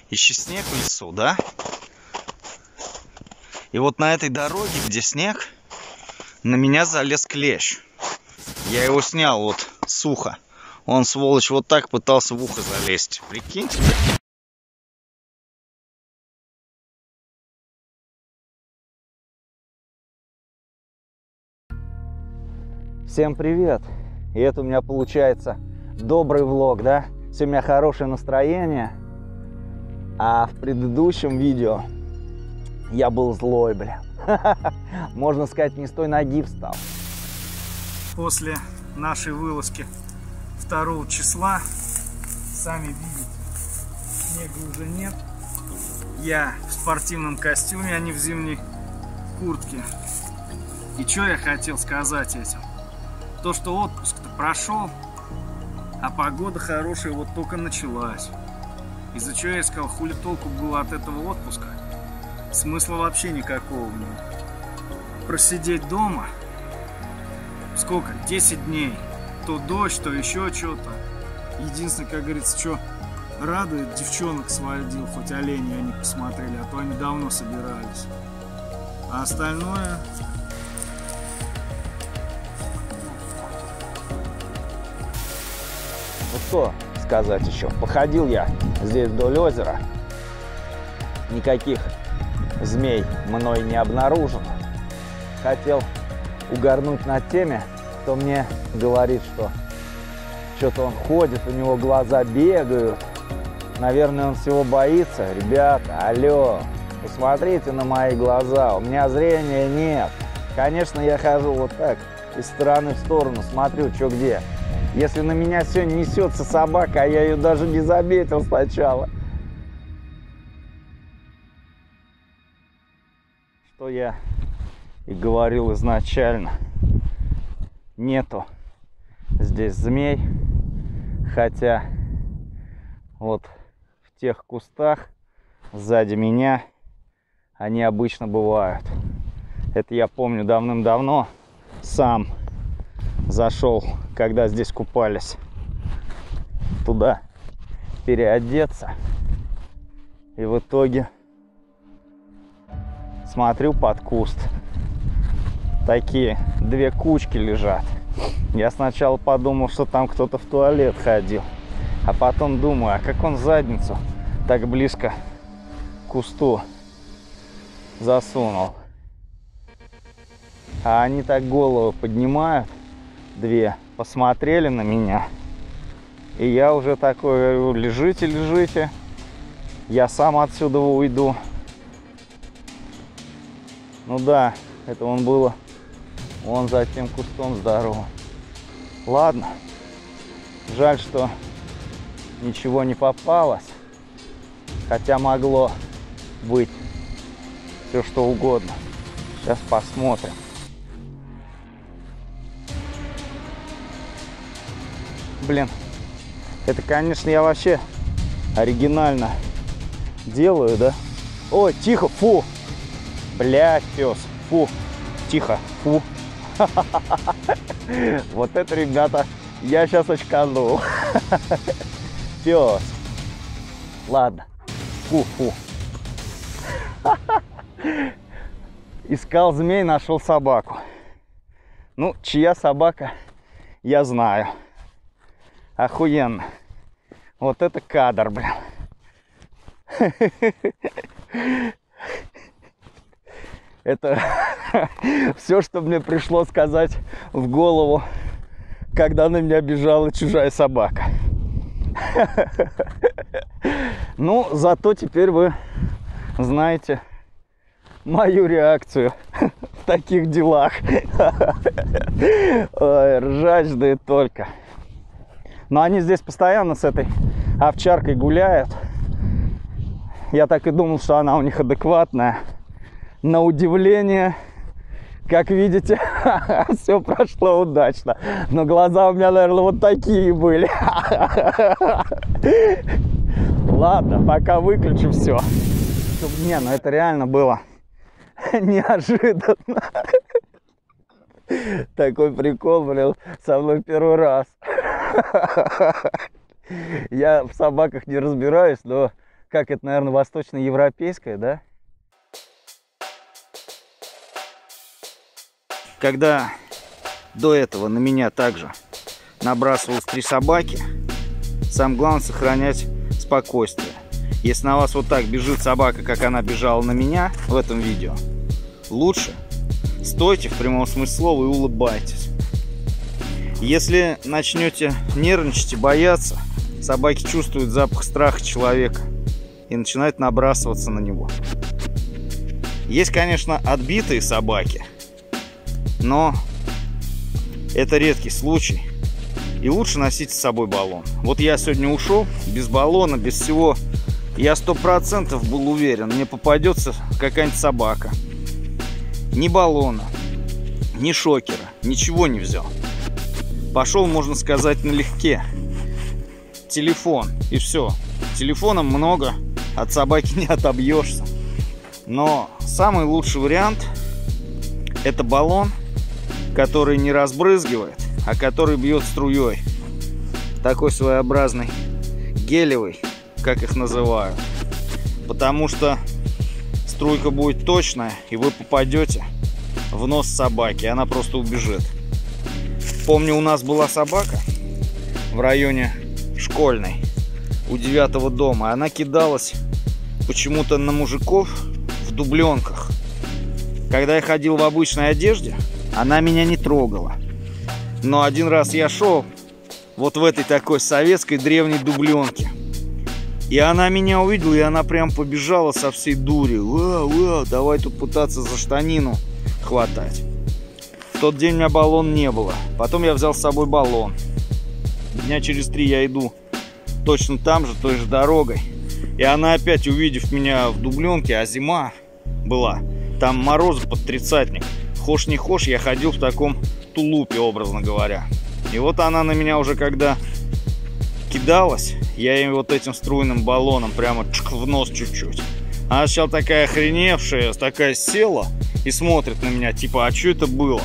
Еще снег в лесу, да? И вот на этой дороге, где снег, на меня залез клещ. Я его снял вот с уха. Он, сволочь, вот так пытался в ухо залезть. Прикиньте. Всем привет! И это у меня получается добрый влог, да? Все, у меня хорошее настроение. А в предыдущем видео я был злой, бля. Можно сказать, не с той ноги встал. После нашей вылазки 2 числа, сами видите, снега уже нет. Я в спортивном костюме, а не в зимней куртке. И что я хотел сказать этим? То, что отпуск-то прошел, а погода хорошая вот только началась. Из-за чего я сказал, хули толку было от этого отпуска? Смысла вообще никакого в нем. Просидеть дома, сколько? 10 дней. То дождь, то еще что-то. Единственное, как говорится, что радует, девчонок сводил, хоть оленей они посмотрели, а то они давно собирались. А остальное... Ну что сказать еще? Походил я здесь вдоль озера. Никаких змей мной не обнаружено. Хотел угорнуть над теми, кто мне говорит, что что-то он ходит, у него глаза бегают. Наверное, он всего боится. Ребята, алло, посмотрите на мои глаза, у меня зрения нет. Конечно, я хожу вот так, из стороны в сторону, смотрю, что где. Если на меня сегодня несется собака, а я ее даже не заметил сначала. Что я и говорил изначально. Нету здесь змей. Хотя вот в тех кустах сзади меня они обычно бывают. Это я помню давным-давно сам зашел, когда здесь купались, туда переодеться. И в итоге смотрю под куст. Такие 2 кучки лежат. Я сначала подумал, что там кто-то в туалет ходил. А потом думаю, а как он задницу так близко к кусту засунул? А они так голову поднимают. 2 посмотрели на меня. И я уже такой говорю, лежите, лежите. Я сам отсюда уйду. Ну да, это он было вон за тем кустом здоровым. Ладно. Жаль, что ничего не попалось. Хотя могло быть все что угодно. Сейчас посмотрим. Блин, это, конечно, я вообще оригинально делаю, да? Ой, тихо, фу! Блядь, пес, фу! Тихо, фу! Вот это, ребята, я сейчас очканул. Пес. Ладно, фу-фу. Искал змей, нашел собаку. Ну, чья собака, я знаю. Охуенно. Вот это кадр, блин. Это все, что мне пришло сказать в голову, когда на меня бежала чужая собака. Ну, зато теперь вы знаете мою реакцию в таких делах. Ой, ржач, да и только. Но они здесь постоянно с этой овчаркой гуляют. Я так и думал, что она у них адекватная. На удивление, как видите, все прошло удачно. Но глаза у меня, наверное, вот такие были. Ладно, пока выключу все. Не, ну это реально было неожиданно. Такой прикол, блин, со мной первый раз. Я в собаках не разбираюсь, но как это, наверное, восточноевропейская, да? Когда до этого на меня также набрасывалось 3 собаки, самое главное сохранять спокойствие. Если на вас вот так бежит собака, как она бежала на меня в этом видео, лучше стойте в прямом смысле слова и улыбайтесь. Если начнете нервничать и бояться, собаки чувствуют запах страха человека и начинают набрасываться на него. Есть, конечно, отбитые собаки, но это редкий случай. И лучше носить с собой баллон. Вот я сегодня ушел без баллона, без всего. Я 100% был уверен, мне попадется какая-нибудь собака. Ни баллона, ни шокера, ничего не взял. Пошел, можно сказать, налегке. Телефон и все. Телефоном много, от собаки не отобьешься. Но самый лучший вариант — это баллон, который не разбрызгивает, а который бьет струей. Такой своеобразный гелевый, как их называют. Потому что струйка будет точная, и вы попадете в нос собаки, она просто убежит. Помню, у нас была собака в районе Школьной, у 9-го дома. Она кидалась почему-то на мужиков в дубленках. Когда я ходил в обычной одежде, она меня не трогала. Но один раз я шел вот в этой такой советской древней дубленке. И она меня увидела, и она прям побежала со всей дури. Давай тут пытаться за штанину хватать. В тот день у меня баллон не было. Потом я взял с собой баллон. Дня через 3 я иду точно там же, той же дорогой. И она опять, увидев меня в дубленке, а зима была, там морозы под 30-ник. Хошь не хошь, я ходил в таком тулупе, образно говоря. И вот она на меня уже когда кидалась, я ей вот этим струйным баллоном прямо в нос чуть-чуть. Она сначала такая охреневшая, такая села и смотрит на меня, типа, а что это было?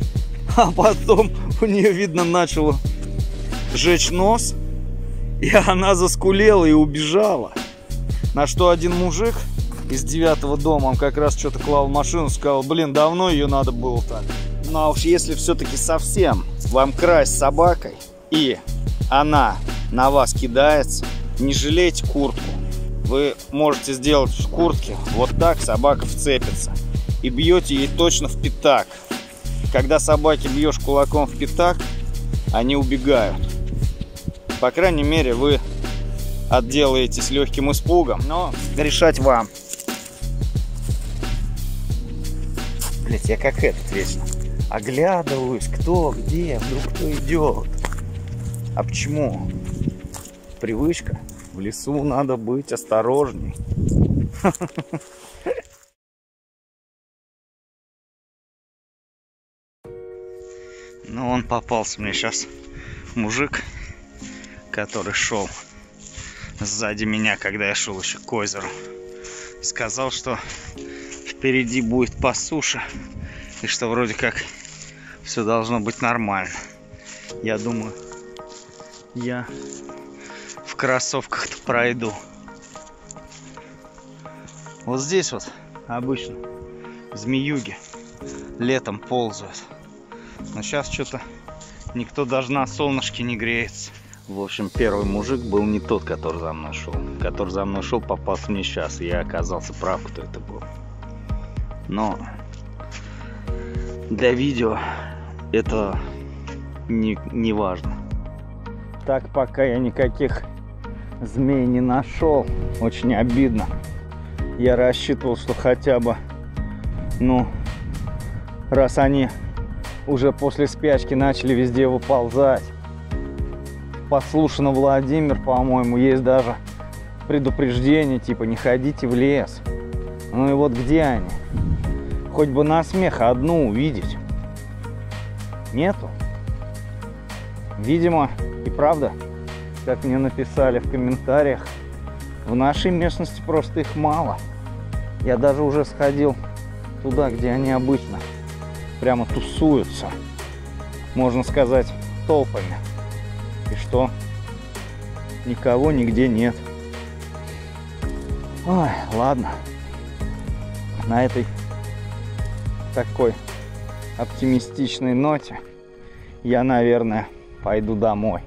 А потом у нее, видно, начало жечь нос, и она заскулела и убежала. На что один мужик из 9-го дома, он как раз что-то клал в машину, сказал: блин, давно ее надо было так. Ну а уж если все-таки совсем вам красть собакой, и она на вас кидается, не жалейте куртку. Вы можете сделать в куртке вот так, собака вцепится, и бьете ей точно в пятак. Когда собаке бьешь кулаком в пятак, они убегают. По крайней мере, вы отделаетесь легким испугом, но решать вам. Блять, я как этот вечно оглядываюсь, кто, где, вдруг кто идет. А почему? Привычка. В лесу надо быть осторожней. Ну, он попался мне сейчас мужик, который шел сзади меня, когда я шел еще к озеру. Сказал, что впереди будет по суше, и что вроде как все должно быть нормально. Я думаю, я в кроссовках-то пройду. Вот здесь вот обычно змеюги летом ползают. Но сейчас что-то никто даже на солнышке не греется. В общем, первый мужик был не тот, который за мной шел. Который за мной шел, попался мне сейчас. И я оказался прав, кто это был. Но для видео это не важно. Так, пока я никаких змей не нашел. Очень обидно. Я рассчитывал, что хотя бы, ну, раз они уже после спячки начали везде выползать. Послушано Владимир, по-моему, есть даже предупреждение, типа, не ходите в лес. Ну и вот где они? Хоть бы на смех одну увидеть. Нету. Видимо, и правда, как мне написали в комментариях, в нашей местности просто их мало. Я даже уже сходил туда, где они обычно прямо тусуются, можно сказать, толпами. И что? Никого нигде нет. Ой, ладно. На этой такой оптимистичной ноте я, наверное, пойду домой.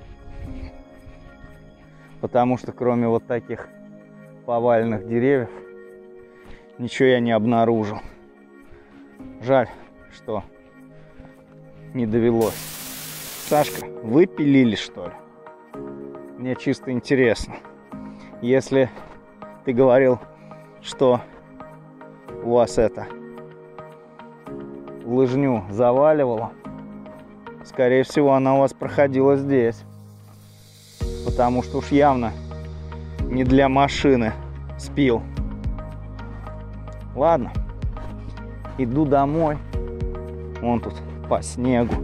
Потому что кроме вот таких поваленных деревьев ничего я не обнаружил. Жаль, что не довелось. Сашка, вы пилили, что ли? Мне чисто интересно. Если ты говорил, что у вас это лыжню заваливало, скорее всего, она у вас проходила здесь. Потому что уж явно не для машины спил. Ладно, иду домой. Вон тут по снегу.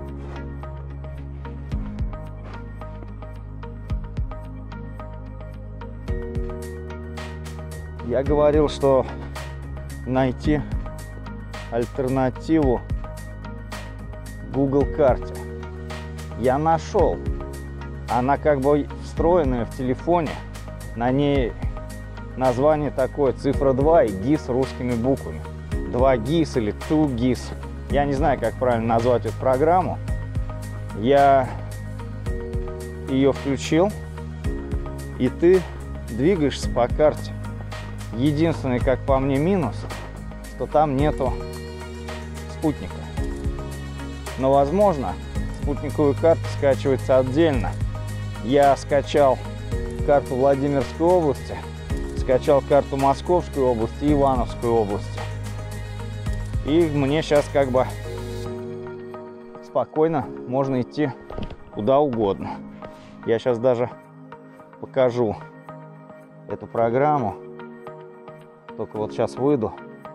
Я говорил, что найти альтернативу Google карте я нашел. Она как бы встроенная в телефоне. На ней название такое, цифра 2 и GIS русскими буквами. 2 GIS или 2 GIS. Я не знаю, как правильно назвать эту программу. Я ее включил, и ты двигаешься по карте. Единственный, как по мне, минус, что там нету спутника. Но, возможно, спутниковая карта скачивается отдельно. Я скачал карту Владимирской области, скачал карту Московской области и Ивановской области. И мне сейчас как бы спокойно можно идти куда угодно. Я сейчас даже покажу эту программу. Только вот сейчас выйду.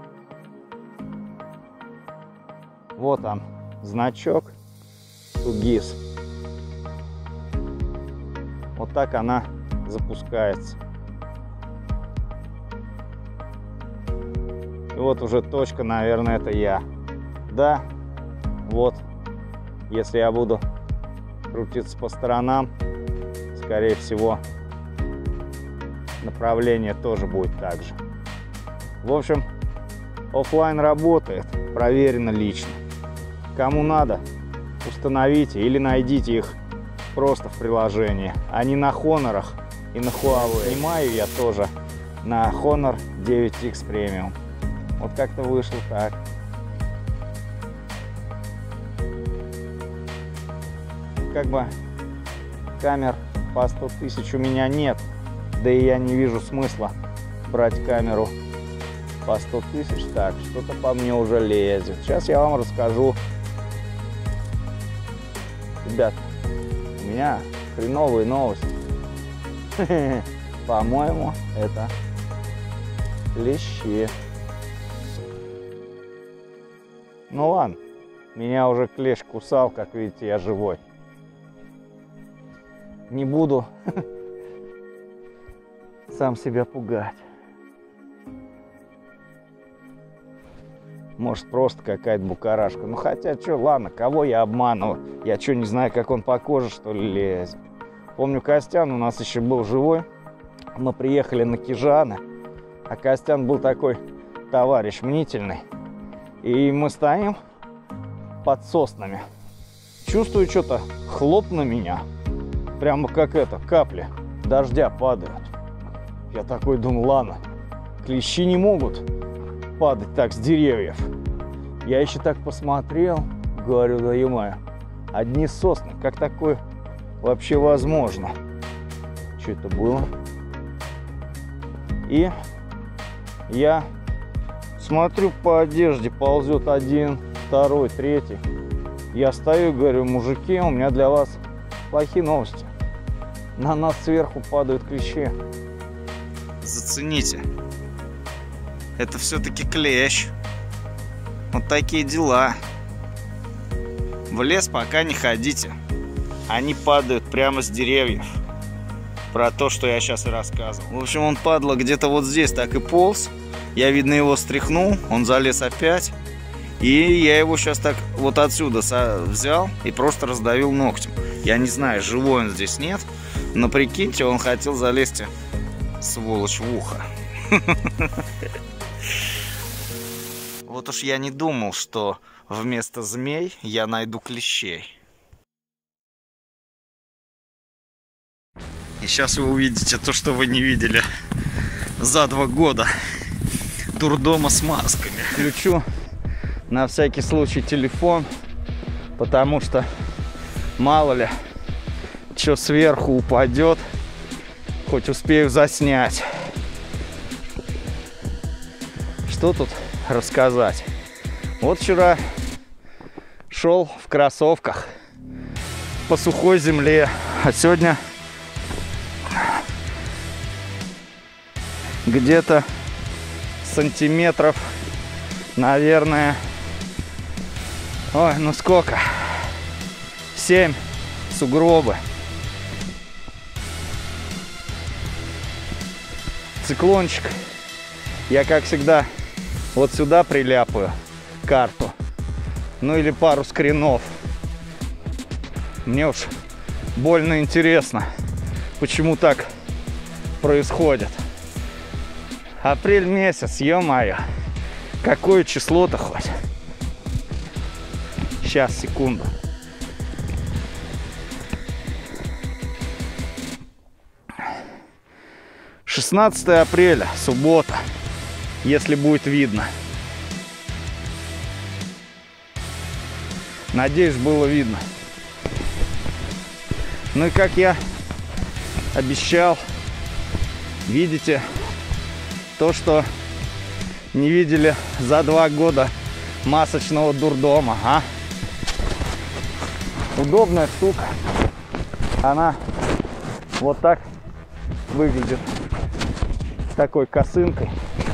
Вот он, значок GIS. Вот так она запускается. И вот уже точка, наверное, это я. Да, вот. Если я буду крутиться по сторонам, скорее всего, направление тоже будет так же. В общем, офлайн работает, проверено лично. Кому надо, установите или найдите их просто в приложении, а не на Хонорах и на Huawei. Снимаю я тоже на Honor 9X Premium. Вот как-то вышло так. Как бы камер по 100 тысяч у меня нет, да и я не вижу смысла брать камеру по 100 тысяч. Так, что-то по мне уже лезет. Сейчас я вам расскажу. Ребят, у меня хреновые новости. По-моему, это клещи. Ну ладно, меня уже клещ кусал, как видите, я живой. Не буду сам себя пугать. Может, просто какая-то букарашка. Ну, хотя, что, ладно, кого я обманываю? Я что, не знаю, как он по коже, что ли, лезет? Помню, Костян у нас еще был живой. Мы приехали на Кижаны, а Костян был такой товарищ мнительный. И мы стоим под соснами. Чувствую, что-то хлоп на меня. Прямо как это, капли дождя падают. Я такой думаю, ладно, клещи не могут падать так с деревьев. Я еще так посмотрел, говорю, да ё-моё, одни сосны, как такое вообще возможно? Что это было? И я смотрю, по одежде ползет один, второй, третий. Я стою и говорю, мужики, у меня для вас плохие новости. На нас сверху падают клещи. Зацените. Это все-таки клещ. Вот такие дела. В лес пока не ходите. Они падают прямо с деревьев. Про то, что я сейчас и рассказывал. В общем, он, падла, где-то вот здесь так и полз. Я, видно, его стряхнул. Он залез опять. И я его сейчас так вот отсюда взял и просто раздавил ногтем. Я не знаю, живой он здесь, нет. Но прикиньте, он хотел залезть, сволочь, в ухо. Вот уж я не думал, что вместо змей я найду клещей. И сейчас вы увидите то, что вы не видели за 2 года дурдома с масками. Включу на всякий случай телефон, потому что мало ли, что сверху упадет, хоть успею заснять. Что тут рассказать? Вот вчера шел в кроссовках по сухой земле, а сегодня где-то сантиметров, наверное, ой, ну сколько? 7 сугробы. Циклончик. Я, как всегда, вот сюда приляпаю карту. Ну или пару скринов. Мне уж больно интересно, почему так происходит. Апрель месяц, ё-моё. Какое число-то хоть? Сейчас, секунду. — 16 апреля, суббота, если будет видно. Надеюсь, было видно. Ну и как я обещал, видите то, что не видели за 2 года масочного дурдома, а? Удобная штука. Она вот так выглядит. С такой косынкой.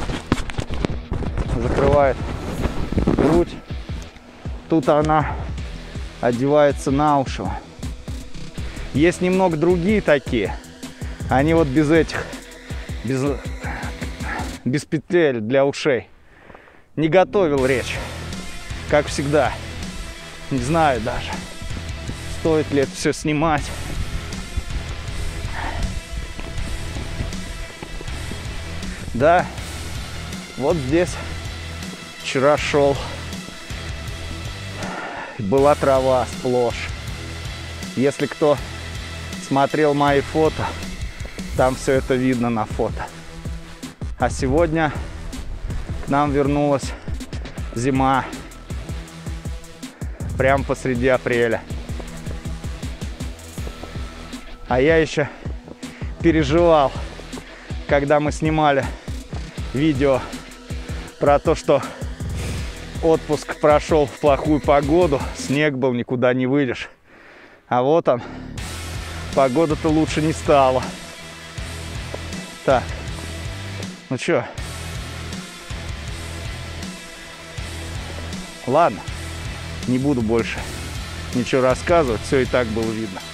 Закрывает грудь. Тут она одевается на уши. Есть немного другие такие. Они вот без этих, без петель для ушей. Не готовил речь, как всегда. Не знаю даже, стоит ли это все снимать. Да, вот здесь вчера шел. Была трава сплошь. Если кто смотрел мои фото, там все это видно на фото. А сегодня к нам вернулась зима. Прямо посреди апреля. А я еще переживал, когда мы снимали видео про то, что отпуск прошел в плохую погоду, снег был, никуда не выйдешь. А вот он, погода-то лучше не стала. Так, ну чё? Ладно, не буду больше ничего рассказывать, все и так было видно.